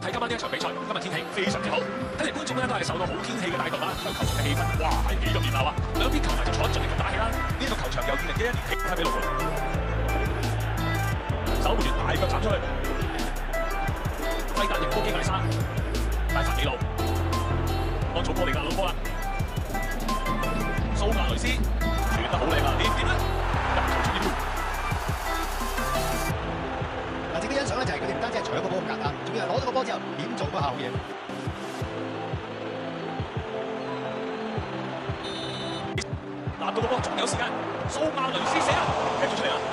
睇今晚呢一場比賽，今日天氣非常之好，睇嚟觀眾咧都係受到好天氣嘅帶動啦，球場嘅氣氛，哇係幾咁熱鬧啊！兩邊球迷就坐得盡力咁打氣啦。呢個球場由2011年起開俾6輪，守門員大腳斬出去，費達亦波基艾莎，帶發幾路，安祖波利亞攞波啦，蘇亞雷斯傳得好靚啊，掂唔掂咧？入球出現。 值得欣賞咧，就係佢哋唔單止係搶個波咁簡單，仲要係攞到個波之後點做嗰下好嘢。 拿到個波仲有時間，蘇亞雷斯射啊，踢咗出嚟啦！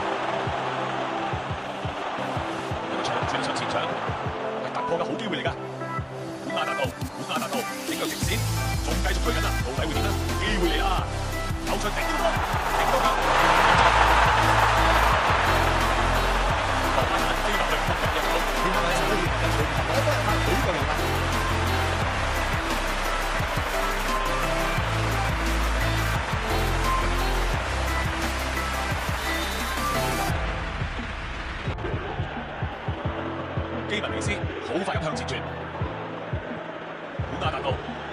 一個長傳上前場，係突破嘅好機會嚟㗎。古亞達道整個直線，仲繼續追緊啊！到底會點咧？機會嚟啦！有出頂波，頂到腳。 基文尼斯好快咁向前傳，古亞達道，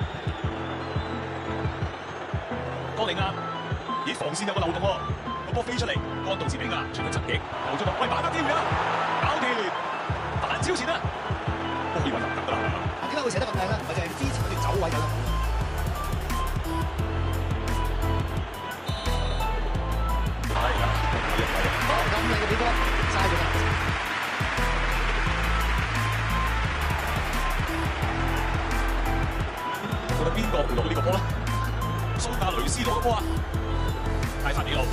多利亞，咦防線有個漏洞喎，個波飛出嚟，安道士比亞傳去側翼，留咗個，喂把握機會啊，搞掂，反超前啦，波以為就得㗎啦， 點解會射得咁靚咧？唔係就係之前嗰段走位有得好。係啊，咁靚嘅比波嘥咗啦。 邊個攞呢個波咧？蘇亞雷斯攞個波啊！泰法尼路，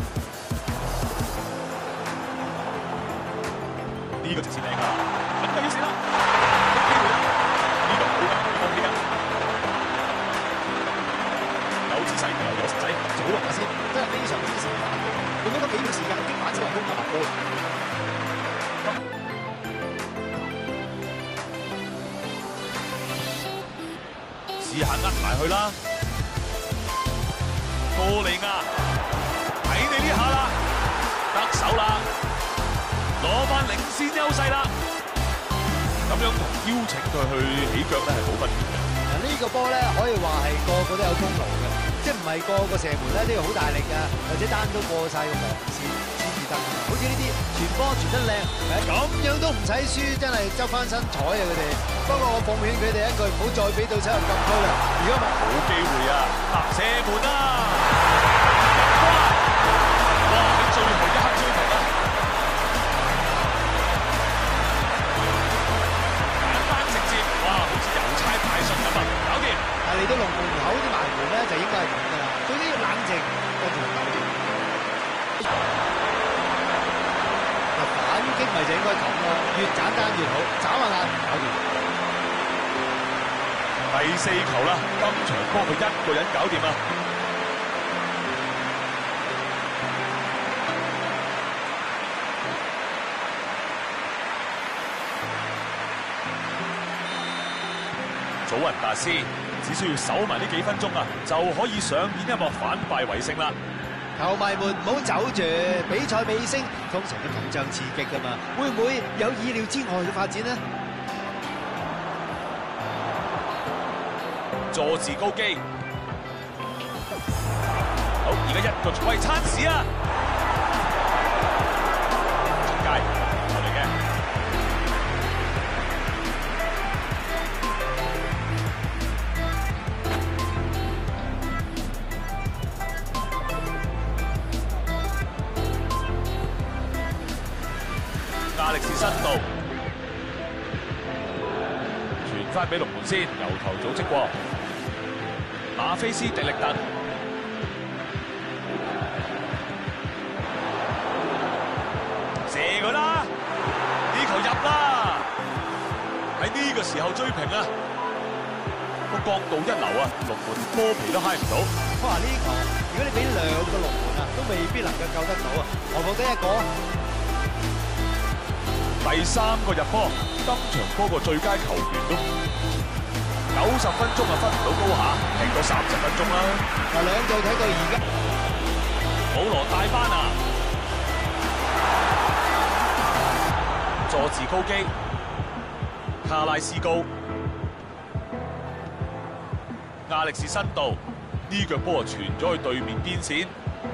呢個直線靚㗎，肯定要射啦！有機會啦！呢個好㗎，放棄啊！有姿勢又有實際，做好人先，真係非常之成功。用咗嗰幾秒時間擊反超人攻下埋波。 試下呃埋去啦，多利亞，睇你呢下啦，得手啦，攞翻領先優勢啦，咁樣同邀請佢去起腳咧係冇分別嘅。 嗱呢個波咧可以話係個個都有功勞嘅，即係唔係個個射門咧都要好大力啊，或者單刀過晒個防線先至得。好似呢啲傳波傳得靚，咁樣都唔使輸，真係執翻身彩啊佢哋。 不過我奉勸佢哋一句，唔好再俾對手入禁區啦！如果唔係， 冇機會啊！射門啊！哇！喺最後一刻追平啊！簡單直接，哇！好似郵差派信咁啊！搞掂！ 但係嚟到龍門口啲埋門咧，就應該係咁㗎啦。最緊要冷靜，跟住搞掂。反擊咪就應該咁咯，越簡單越好，眨下眼搞掂。 第4球啦，今場波佢一個人搞掂啦。祖雲達斯只需要守埋呢幾分鐘啊，就可以上演一幕反敗為勝啦。 球迷們唔好走住，比賽尾聲通常都緊張刺激㗎嘛，會唔會有意料之外嘅發展呢？ 佐治高基，好，而家一個喂餐屎啊！出界球嚟嘅，亞力士新道傳翻俾龍門先，由頭組織過。 馬菲斯迪力特射佢啦，呢球入啦！喺呢個時候追平啊，個角度一流啊，龍門波皮都揩唔到。 哇！呢球如果你俾2個龍門啊，都未必能夠救得到啊，何況得1個？ 第3個入波，今場波個最佳球員都。 90分鐘啊，分唔到高下，踢咗30分鐘啦。 嗱，兩隊睇到而家， 保羅大班啊，佐治高基卡拉斯高，亞歷士新道呢腳波傳咗去對面邊線，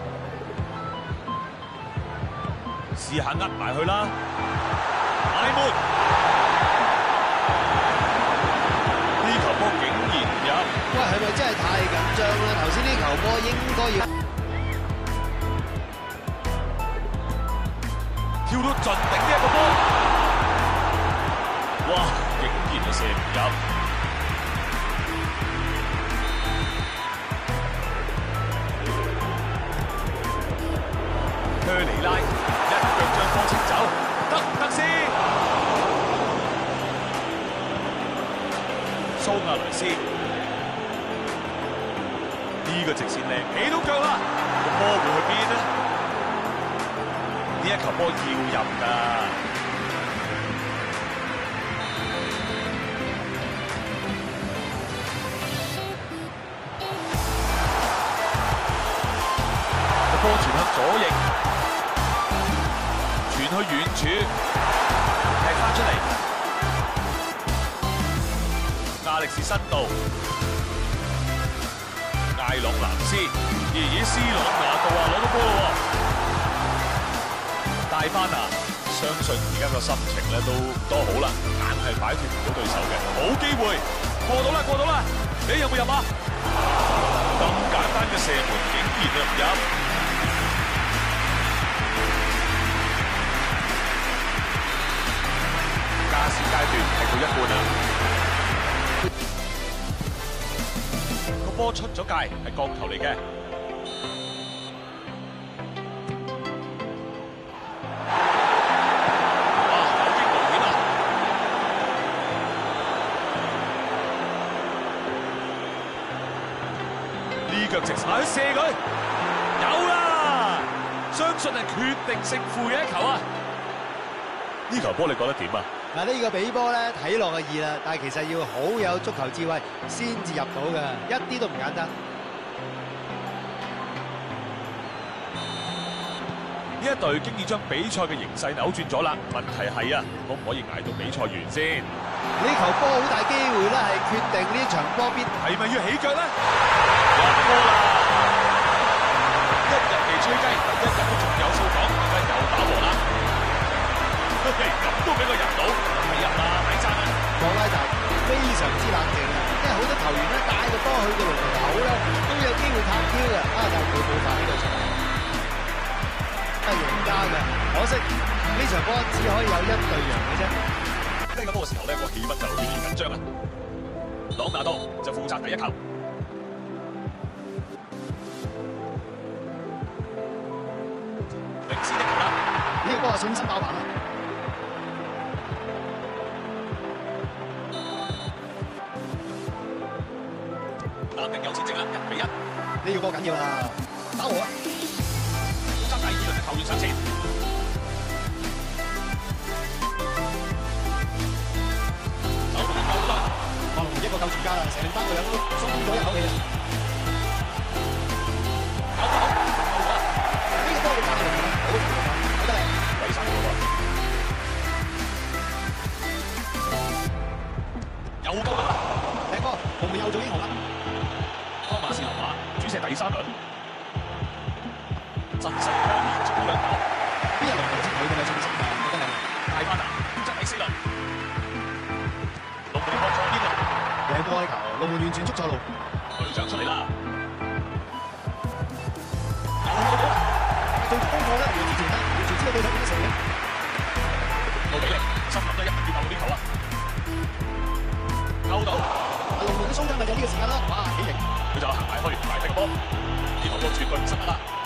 試下呃埋去啦，埋門！呢球波竟然唔入， 喂，係咪真係太緊張啦？頭先呢球波應該要跳到盡頂呢一個波，哇！竟然就射唔入。靴尼拉一腳將波清走，得先。蘇亞雷斯呢個直線靚，起到腳啦，個波會去邊呢？呢一球波要入㗎。個波傳向左翼，傳去遠處，踢翻出嚟。亞歷士新道，艾朗南斯，斯朗拿度啊，攞到波咯喎！帶翻啊！相信而家個心情咧都多好啦，硬係擺脫唔到對手嘅，好機會過到啦！你有冇入啊？咁簡單嘅射門竟然就唔入，加時階段踢到一半啦，個波出咗界，係角球嚟嘅。腳直踩射佢，有啦！相信係決定勝負嘅一球啊！呢球波你覺得點啊？ 嗱，呢個比波咧睇落係易啦，但係其實要好有足球智慧先至入到嘅，一啲都唔簡單。 呢一隊經已將比賽嘅形勢扭轉咗啦，問題係啊，可唔可以捱到比賽完先？ 呢球波好大機會咧，係決定呢場波必係咪要起腳咧？入波啦！一日未吹雞，一日都仲有數講，而家又打和啦！咁都俾佢入到，係入啦，抵讚啦！ 莫拉達非常之冷靜啊，因為好多球員咧帶個波去到龍頭咧，都有機會撻 Q 嘅，但係佢冇發呢個場，係贏家嘅。可惜呢場波只可以有一隊贏嘅啫。 呢個波嘅時候咧，個氣氛就越嚟越緊張啦。朗拿度就負責第一球。 呢個波係信心爆棚啦！ 難定有前程啦，1比1。 呢個波緊要啦，打和啊！ 負責第2輪嘅球員上前，手動夠啦！華龍一個夠全家啦，成班隊友都鬆咗一口氣啦。 呢個波要打龍好得嚟。 第3個又夠啦！ 踢波，紅面又做英雄啦！ 湯馬士林馬主射第3輪，陣勢強烈，足2球。 邊有龍頭先佢咁有信心啊？我覺得係大班啊，負責第4輪，龍門學錯邊路， 贏波呢球，龍門完全捉錯路。 隊長出嚟啦！ 做功課咧，完全得，完全知道對手點射嘅。 杜比利，心諗都一定要救呢球啊！救到， 龍門嘅蘇根咪就呢個時間咯，哇，幾型！ 佢就行埋去，埋踢個波，呢球波絕對唔失得啦！